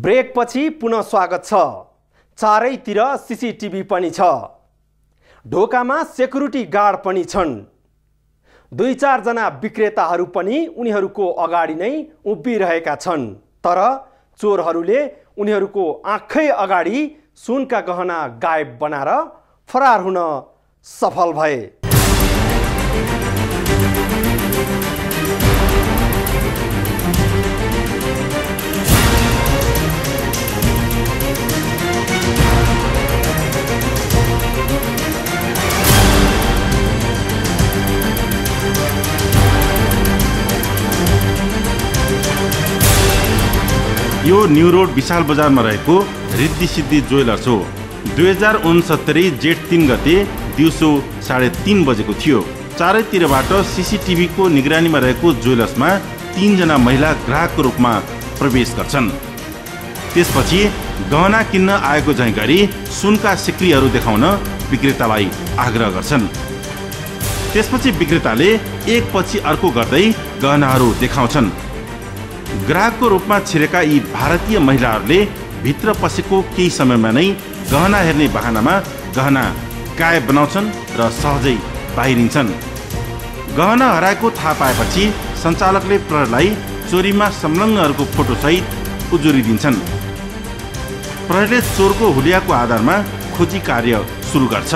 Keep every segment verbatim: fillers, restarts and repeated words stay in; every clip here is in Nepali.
ब्रेकपछि पुनः स्वागत छ। चारैतिर सीसीटीभी पनि छ। ढोकामा सेक्युरिटी गार्ड पनि छन्। दुई चार जना विक्रेताहरू पनि उनीहरूको अगाडि नै उभिरहेका छन्। तर चोरहरूले उनीहरूको आँखै अगाडि सुनका गहना गायब बनाएर फरार हुन सफल भए। यो न्यू रोड विशाल बजारमा रहेको रिद्धि सिद्धि ज्वेलर्स हो। दुई हजार उनसत्तरी जेठ तीन गते दिउँसो साढे तीन बजेको थियो। चारैतिरबाट सीसीटीभी को निगरानीमा रहेको ज्वेलर्समा तीनजना महिला ग्राहकको रूपमा प्रवेश गर्छन्। त्यसपछि गहना किन्न आएको झैं गरी सुनका सिक्रीहरू देखाउन विक्रेतालाई आग्रह गर्छन्। त्यसपछि विक्रेताले एकपछि अर्को गर्दै गहनाहरू देखाउँछन्। ग्राहकको रूपमा छिरेका यी भारतीय महिलाहरूले भित्र पसेको केही समयमा नै गहना हेर्ने बहानामा गहना गायब बनाउँछन् र सहजै बाहिरिन्छन्। गहना हराएको थाहा पाएपछि सञ्चालकले प्रहरीलाई चोरीमा संलग्नहरूको फोटोसहित उजुरी दिन्छन्। प्रहरीले चोरको हुलियाको आधारमा खोजी कार्य सुरु गर्छ।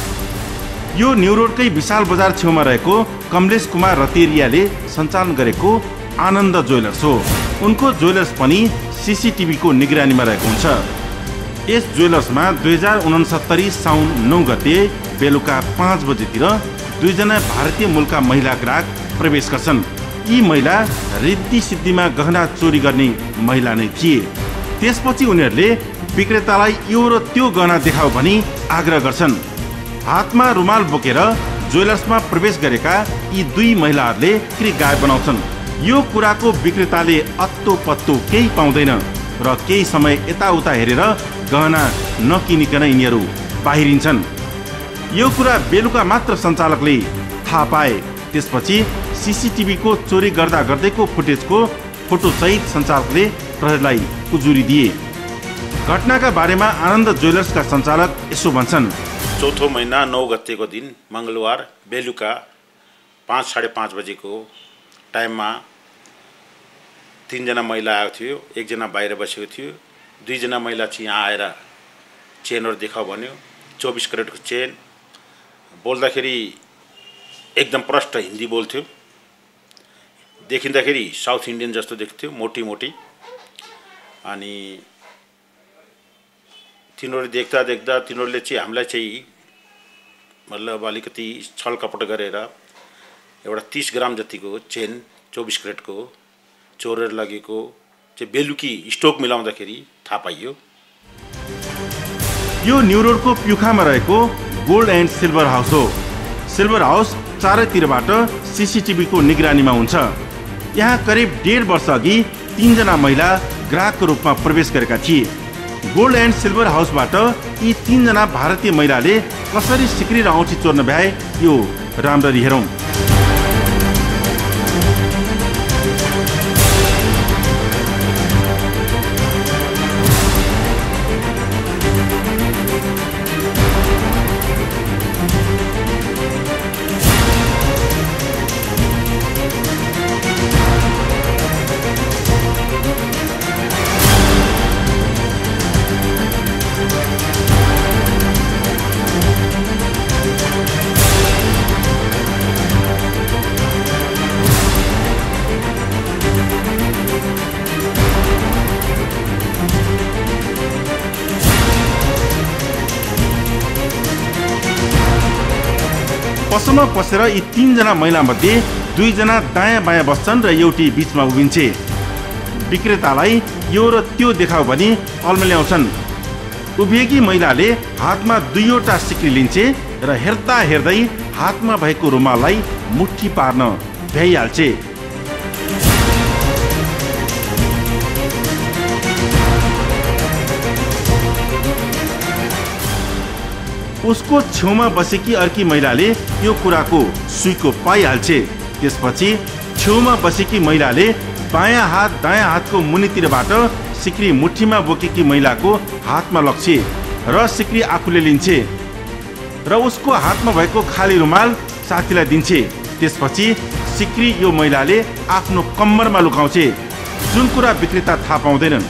यो न्यू रोडकै विशाल बजार छेउमा रहेको कमलेश कुमार रतेरियाले सञ्चालन गरेको आनन्द ज्वेलर्स हो। उनको ज्वेलर्स पनि सीसीटीभी को निगरानीमा रहेको हुन्छ। यस ज्वेलर्समा दुई हजार उनसत्तरी साउन नौ गते बेलुका पाँच बजेतिर दुईजना भारतीय मूलका महिला ग्राहक प्रवेश गर्छन्। यी महिला रिद्धि सिद्धिमा गहना चोरी गर्ने महिला नै थिए। त्यसपछि उनीहरूले विक्रेतालाई यो र त्यो गहना देखाऊ भनी आग्रह गर्छन्। हातमा रुमाल बोकेर ज्वेलर्समा प्रवेश गरेका यी दुई महिलाहरूले क्री गायब बनाउँछन्। यो कुराको विक्रेताले अत्तो पत्तो केही पाउँदैन र केही समय यताउता हेरेर गहना नकिनिकन यिनीहरू बाहिरिन्छन्। यो कुरा बेलुका मात्र सञ्चालकले थाहा पाए। त्यसपछि सीसीटीभी को चोरी गर्दा गर्दैको फुटेजको फोटोसहित सञ्चालकले प्रहरीलाई उजुरी दिए। घटनाका बारेमा आनन्द ज्वेलर्सका सञ्चालक यसो भन्छन्। चौथो महिना नौ गतेको दिन मङ्गलबार बेलुका पाँच साढे पाँच बजेको टाइममा तीनजना महिला आएको थियो। एकजना बाहिर बसेको थियो। दुईजना महिला चाहिँ यहाँ आएर चेनहरू देखाऊ भन्यो। चौबिस क्यारेटको चेन बोल्दाखेरि एकदम प्रष्ट हिन्दी बोल्थ्यो। देखिँदाखेरि साउथ इन्डियन जस्तो देख्थ्यो, मोटी मोटी। अनि तिनीहरू देख्दा देख्दा तिनीहरूले चाहिँ हामीलाई चाहिँ मतलब अलिकति छलकपट गरेर एउटा तीस ग्राम जतिको चेन चौबिस क्यारेटको चोरेर लगेको चाहिँ बेलुकी स्टोक मिलाउँदाखेरि थाहा पाइयो। यो न्यू रोडको प्युखामा रहेको गोल्ड एन्ड सिल्भर हाउस हो। सिल्भर हाउस चारैतिरबाट सीसीटीभी को निगरानीमा हुन्छ। यहाँ करिब डेढ वर्ष अघि तीनजना महिला ग्राहकको रूपमा प्रवेश गरेका थिए। गोल्ड एन्ड सिल्भर हाउसबाट यी तीनजना भारतीय महिलाले कसरी सिक्री र औँठी चोर्न भ्याए यो राम्ररी हेरौँ। पसलमा पसेर यी तीनजना महिला मध्ये दुईजना दायाँ बायाँ बस्छन् र एउटी बीचमा उभिन्छे। विक्रेतालाई यो र त्यो देखाऊ भनी अल्मल्याउँछन्। उभिएकी महिलाले हातमा दुईवटा सिक्री लिन्छे र हेर्दा हेर्दै हातमा भएको रुमाललाई मुट्ठी पार्न भ्याइहाल्छे। उसको छेउमा बसेकी अर्की महिलाले यो कुराको सुइको पाइहाल्छे। त्यसपछि छेउमा बसेकी महिलाले बायाँ हात दायाँ हातको मुनितिरबाट सिक्री मुठीमा बोकेकी महिलाको हातमा लग्छे र सिक्री आफूले लिन्छे र उसको हातमा भएको खाली रुमाल साथीलाई दिन्छे। त्यसपछि सिक्री यो महिलाले आफ्नो कम्मरमा लुकाउँछे, जुन कुरा विक्रेता थाहा पाउँदैनन्।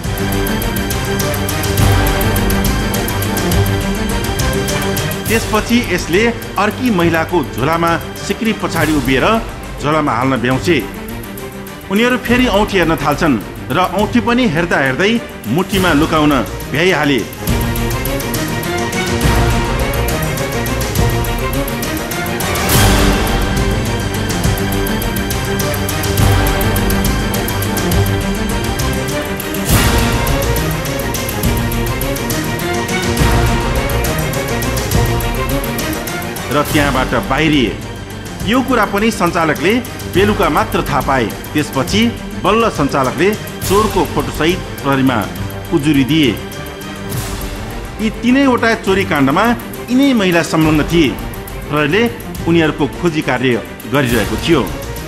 त्यसपछि यसले अर्की महिलाको झोलामा सिक्री पछाडि उभिएर झोलामा हाल्न भ्याउँछे। उनीहरू फेरि औँठी हेर्न थाल्छन् र औँठी पनि हेर्दा हेर्दै मुठीमा लुकाउन भ्याइहाले। र त्यहाँबाट बाहिरिए। यो कुरा पनि सञ्चालकले बेलुका मात्र थाहा पाए। त्यसपछि बल्ल सञ्चालकले चोरको फोटोसहित प्रहरीमा उजुरी दिए। यी तीनैवटा चोरी काण्डमा यिनै महिला संलग्न थिए। प्रहरीले उनीहरूको खोजी कार्य गरिरहेको थियो।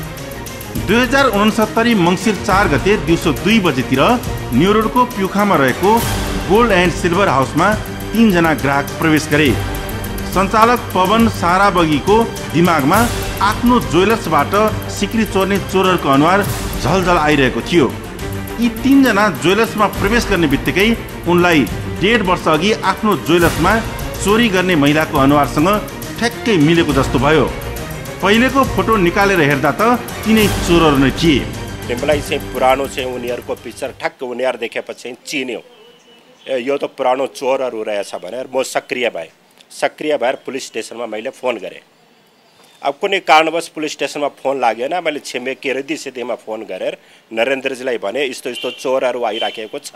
दुई हजार उनसत्तरी मङ्सिर चार गते दिउँसो दुई बजेतिर न्यू रोडको प्युखामा रहेको गोल्ड एन्ड सिल्भर हाउसमा तीनजना ग्राहक प्रवेश गरे। सञ्चालक पवन साराबगीको दिमागमा आफ्नो ज्वेलर्सबाट सिक्री चोर्ने चोरहरूको अनुहार झलझल आइरहेको थियो। यी तीनजना ज्वेलर्समा प्रवेश गर्ने बित्तिकै उनलाई डेढ वर्ष अघि आफ्नो ज्वेलर्समा चोरी गर्ने महिलाको अनुहारसँग ठ्याक्कै मिलेको जस्तो भयो। पहिलेको फोटो निकालेर हेर्दा त तिनै चोरहरू नै थिए। मलाई चाहिँ पुरानो चाहिँ उनीहरूको पिक्चर ठ्याक्क उनीहरू देखेपछि चिन्यो, यो त पुरानो चोरहरू रहेछ भनेर म सक्रिय भएँ। सक्रिय भएर पुलिस स्टेसनमा मैले फोन गरेँ। अब कुनै कारणवश पुलिस स्टेसनमा फोन लागेन। मैले छिमेकी रिद्धि सिद्धिमा फोन गरेर नरेन्द्रजीलाई भने यस्तो यस्तो चोरहरू आइराखेको छ।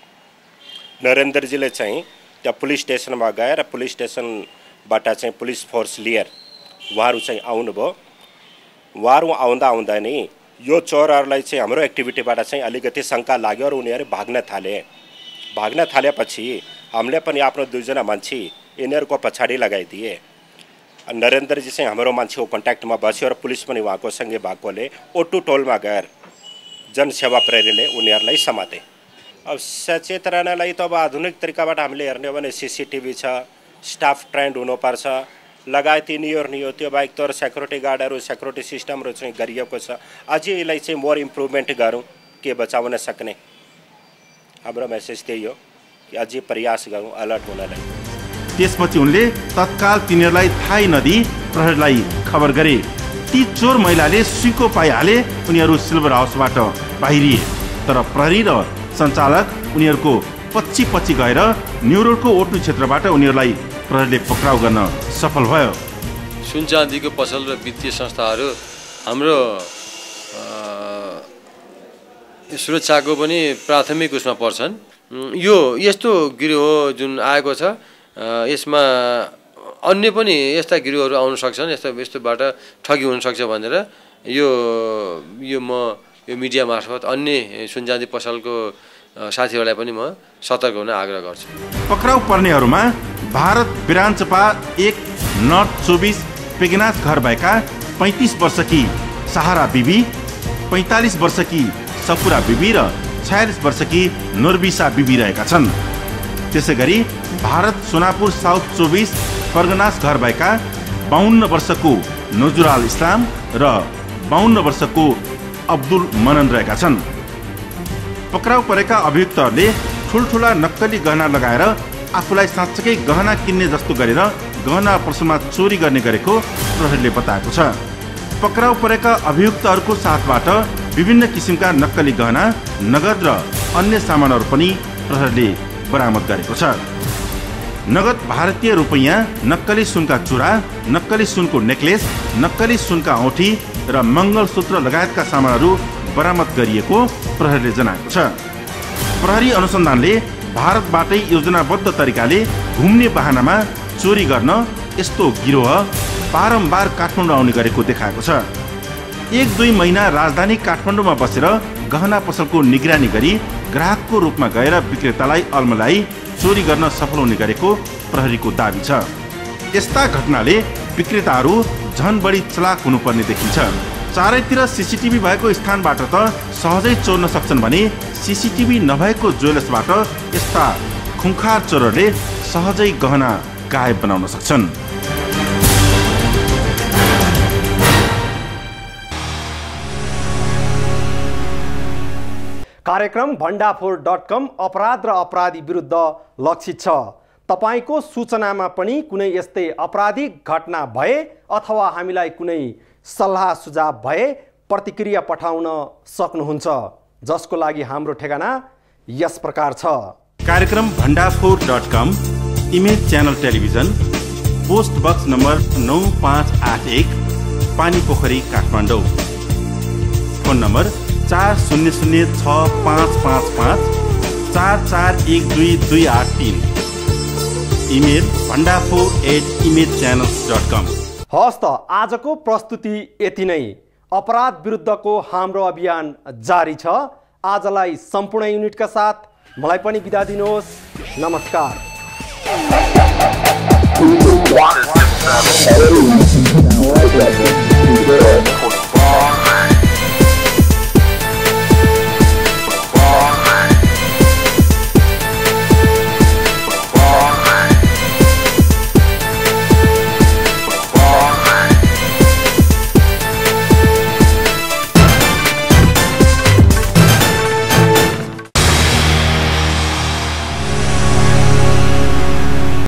नरेन्द्रजीले चाहिँ त्यहाँ पुलिस स्टेसनमा गएर पुलिस स्टेसनबाट चाहिँ पुलिस फोर्स लिएर उहाँहरू चाहिँ आउनुभयो। उहाँहरू आउँदा आउँदा नि यो चोरहरूलाई चाहिँ हाम्रो एक्टिभिटीबाट चाहिँ अलिकति शङ्का लाग्यो र उनीहरू भाग्न थाले। भाग्न थालेपछि हामीले पनि आफ्नो दुईजना मान्छे यिनीहरूको पछाडि लगाइदिए। नरेन्द्रजी चाहिँ हाम्रो मान्छेको कन्ट्याक्टमा बस्यो र पुलिस पनि उहाँको सँगै भएकोले ओटु टोलमा गएर जनसेवा प्रहरीले उनीहरूलाई समाते। अब सचेत रहनलाई त अब आधुनिक तरिकाबाट हामीले हेर्ने हो भने सिसिटिभी छ, स्टाफ ट्रेन्ड हुनुपर्छ, लगायत यिनीहरू नि हो। त्यो बाहेक त सेक्युरिटी गार्डहरू सेक्युरिटी सिस्टमहरू चाहिँ गरिएको छ। अझै यसलाई चाहिँ मोर इम्प्रुभमेन्ट गरौँ के बचाउन सक्ने। हाम्रो मेसेज त्यही हो कि अझै प्रयास गरौँ अलर्ट हुनलाई। त्यसपछि उनले तत्काल तिनीहरूलाई थाहै नदिई प्रहरीलाई खबर गरे। ती चोर महिलाले सुइको पाइहाले उनीहरू सिल्भर हाउसबाट बाहिरिए। तर प्रहरी र सञ्चालक उनीहरूको पछि पछि गएर न्यू रोडको ओटु क्षेत्रबाट उनीहरूलाई प्रहरीले पक्राउ गर्न सफल भयो। सुन चाँदीको पसल र वित्तीय संस्थाहरू हाम्रो सुरक्षाको पनि प्राथमिक उसमा पर्छन्। यो यस्तो गिरोह जुन आएको छ यसमा अन्य पनि यस्ता गिरोहहरू आउन सक्छन्, यस्ता यस्तोबाट ठगी हुनसक्छ भनेर यो यो म यो मिडिया मार्फत अन्य सुन चाँदी पसलको साथीहरूलाई पनि म सतर्क हुन आग्रह गर्छु। पक्राउ पर्नेहरूमा भारत बिरान्चपा एक नर्थ चौबिस पेगनाथ घर भएका पैँतिस वर्षकी सहारा बिबी, पैँतालिस वर्षकी सपुरा बिबी र छयालिस वर्षकी नोर्बिसा बिबी रहेका छन्। त्यसै गरी भारत सोनापुर साउथ चौबिस परगनास घर भएका बाहन्न वर्षको नजुराल इस्लाम र बाहन्न वर्षको अब्दुल मनन रहेका छन्। पक्राउ परेका अभियुक्तहरूले ठुल्ठुला नक्कली गहना लगाएर आफूलाई साँच्चै गहना किन्ने जस्तो गरेर गहना पसलमा चोरी गर्ने गरेको प्रहरीले बताएको छ। पक्राउ परेका अभियुक्तहरूको साथबाट विभिन्न किसिमका नक्कली गहना, नगद र अन्य सामानहरू पनि प्रहरीले बरामद गरेको छ। नगद भारतीय रुपैयाँ, नक्कली सुनका चुरा, नक्कली सुनको नेक्लेस, नक्कली सुनका औँठी र मङ्गलसूत्र लगायतका सामानहरू बरामद गरिएको प्रहरीले जनाएको छ। प्रहरी अनुसन्धानले भारतबाटै योजनाबद्ध तरिकाले घुम्ने बहानामा चोरी गर्न यस्तो गिरोह बारम्बार काठमाडौँ आउने गरेको देखाएको छ। एक दुई महिना राजधानी काठमाडौँमा बसेर गहना पसलको निगरानी गरी ग्राहकको रूपमा गएर विक्रेतालाई अल्मलाई चोरी गर्न सफल हुने गरेको प्रहरीको दाबी छ। यस्ता घटनाले विक्रेताहरू झन बढी चलाक हुनुपर्ने देखिन्छ। चारैतिर सिसिटिभी भएको स्थानबाट त सहजै चोर्न सक्छन् भने सीसीटीभी नभएको ज्वेलर्सबाट यस्ता खुंखार चोरहरूले सहजै गहना गायब बनाउन सक्छन्। कार्यक्रम भण्डाफोर डट कम अपराध र अपराधी विरुद्ध लक्षित छ। तपाईको सूचनामा पनि कुनै यस्तै आपराधिक घटना भए अथवा हामीलाई कुनै सल्लाह सुझाव भए प्रतिक्रिया पठाउन सक्नुहुन्छ, जसको लागि हाम्रो ठेगाना यस प्रकार छ। कार्यक्रम Bhandafor dot com, image channel television, post box number नौ पाँच आठ एक, पानी पोखरी, काठमाडौँ। फोन नम्बर चार शून्य शून्य छ पाँच पाँच पाँच चार चार एक दुई दुई आठ तीन। Email Bhandafor at image channels dot com. हस् त, आजको प्रस्तुति यति नै। अपराध विरुद्धको हाम्रो अभियान जारी छ। आजलाई सम्पूर्ण युनिटका साथ मलाई पनि बिदा दिनुहोस्। नमस्कार।